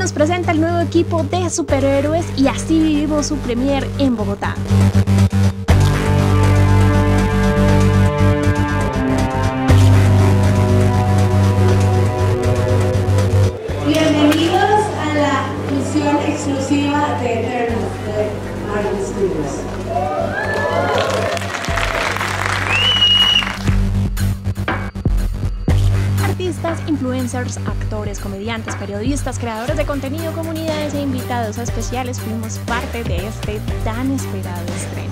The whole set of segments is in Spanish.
nos presenta el nuevo equipo de superhéroes y así vivimos su premier en Bogotá. Bienvenidos a la función exclusiva de Eternals de Marvel Studios. Artistas, influencers, actores, comediantes, periodistas, creadores de contenido, comunidades e invitados especiales fuimos parte de este tan esperado estreno.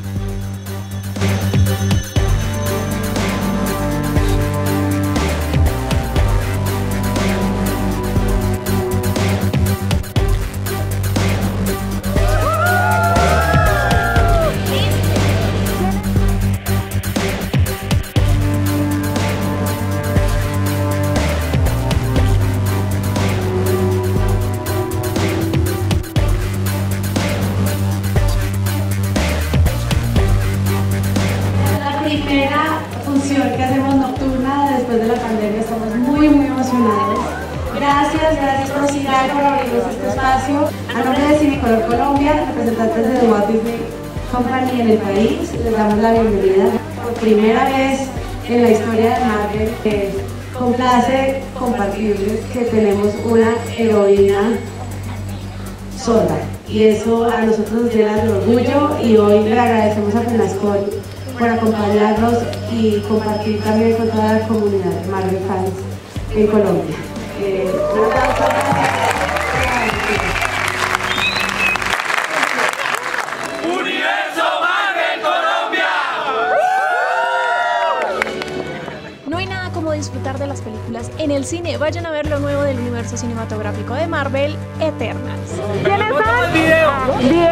Primera función que hacemos nocturna después de la pandemia, estamos muy emocionados. Gracias Procigal por abrirnos este espacio. A nombre de Cinecolor Colombia, representantes de The Walt Disney Company en el país, les damos la bienvenida. Por primera vez en la historia de Marvel, complace compartirles que tenemos una heroína sorda. Y eso a nosotros nos llena de orgullo y hoy le agradecemos a Penascol por acompañarnos y compartir también con toda la comunidad de Marvel fans en Colombia. Un aplauso. ¡Universo Marvel Colombia! No hay nada como disfrutar de las películas en el cine. Vayan a ver lo nuevo del universo cinematográfico de Marvel, Eternals. ¿Quiénes son?